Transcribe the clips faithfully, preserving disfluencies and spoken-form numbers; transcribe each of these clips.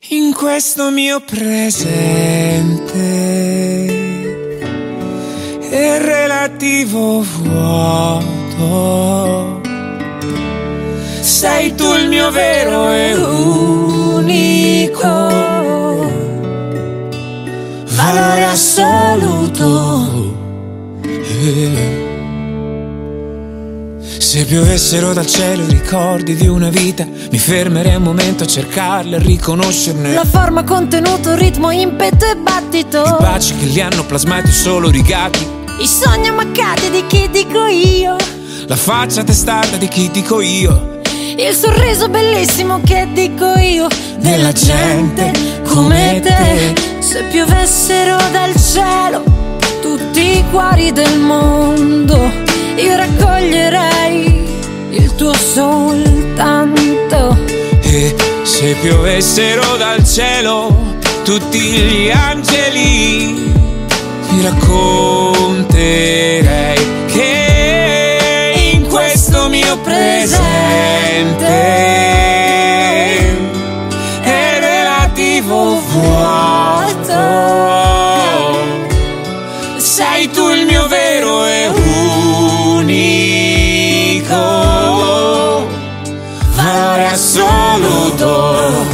In questo mio presente è relativo vuoto, sei tu il mio vero e unico valore assoluto. Yeah. Se piovessero dal cielo i ricordi di una vita, mi fermerei un momento a cercarle, a riconoscerne la forma, contenuto, ritmo, impeto e battito, i baci che li hanno plasmati solo rigati, i sogni ammaccati di chi dico io, la faccia testata di chi dico io, il sorriso bellissimo che dico io, della gente come te. Se piovessero dal cielo tutti i cuori del mondo, io raccoglierei il tuo soltanto. E se piovessero dal cielo tutti gli angeli, ti racconterei che in questo mio presente è relativo vuoto, sei tu il mio vero e unico valore assoluto.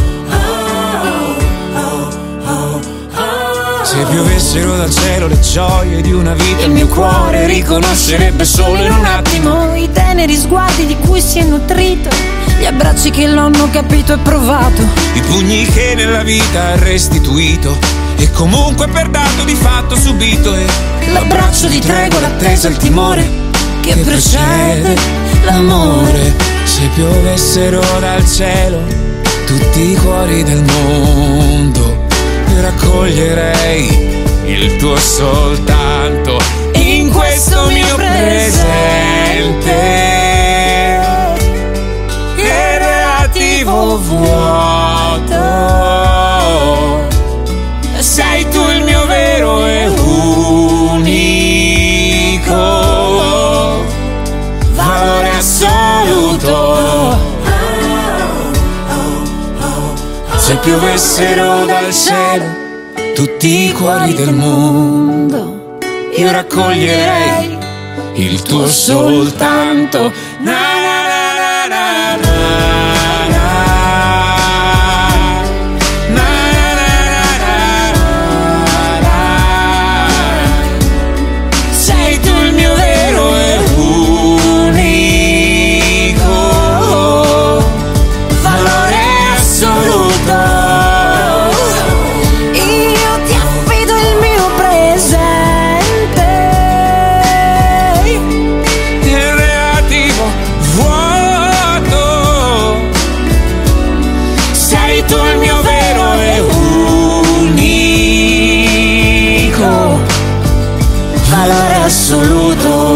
Se piovessero dal cielo le gioie di una vita, il mio cuore riconoscerebbe solo in un attimo i teneri sguardi di cui si è nutrito, gli abbracci che lo hanno capito e provato, i pugni che nella vita ha restituito e comunque per dato di fatto subito, e l'abbraccio di tregua, l'attesa, il timore che precede l'amore. Se piovessero dal cielo tutti i cuori del mondo, io raccoglierei il tuo soltanto. In questo mio presente è relativo vuoto, sei tu il mio vero e unico valore assoluto. Se piovessero dal cielo tutti i cuori del mondo, io raccoglierei il tuo soltanto. Na na na na na na. Valore assoluto.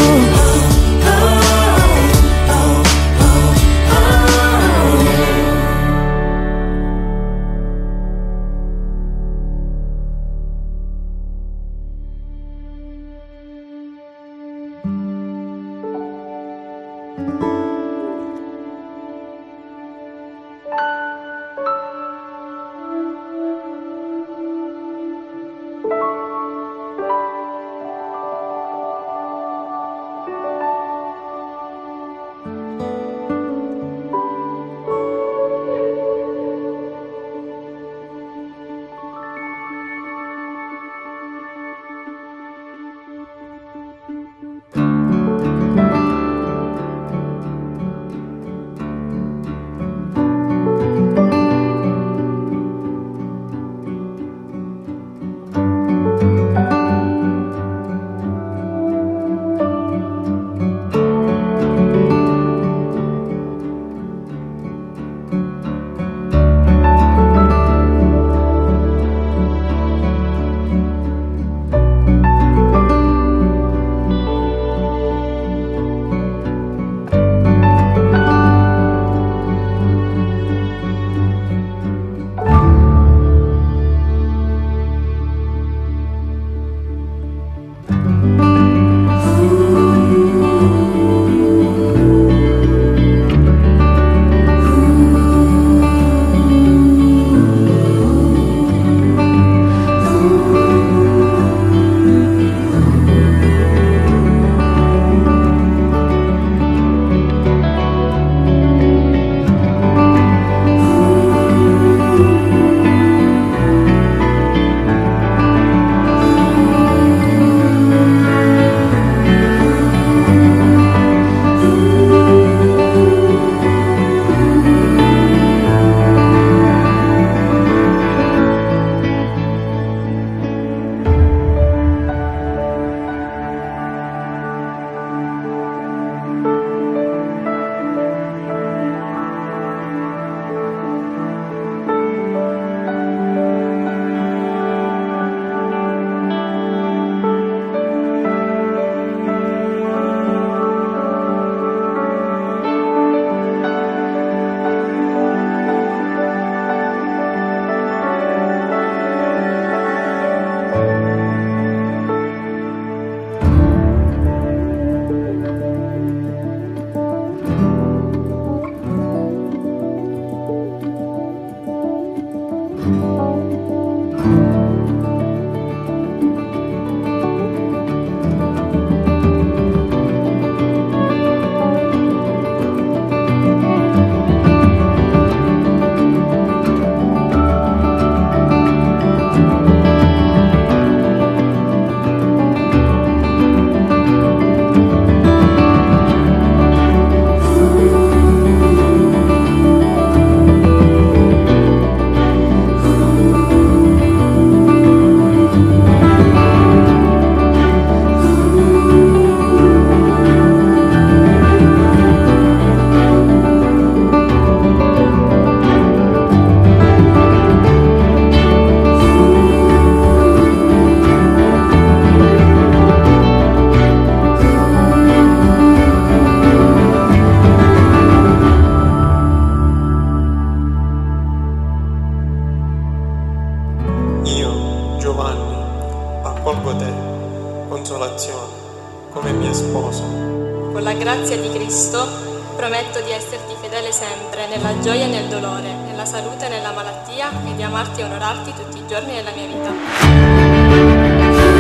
Giovanni, accolgo te, consolazione, come mia sposa. Con la grazia di Cristo prometto di esserti fedele sempre, nella gioia e nel dolore, nella salute e nella malattia, e di amarti e onorarti tutti i giorni della mia vita.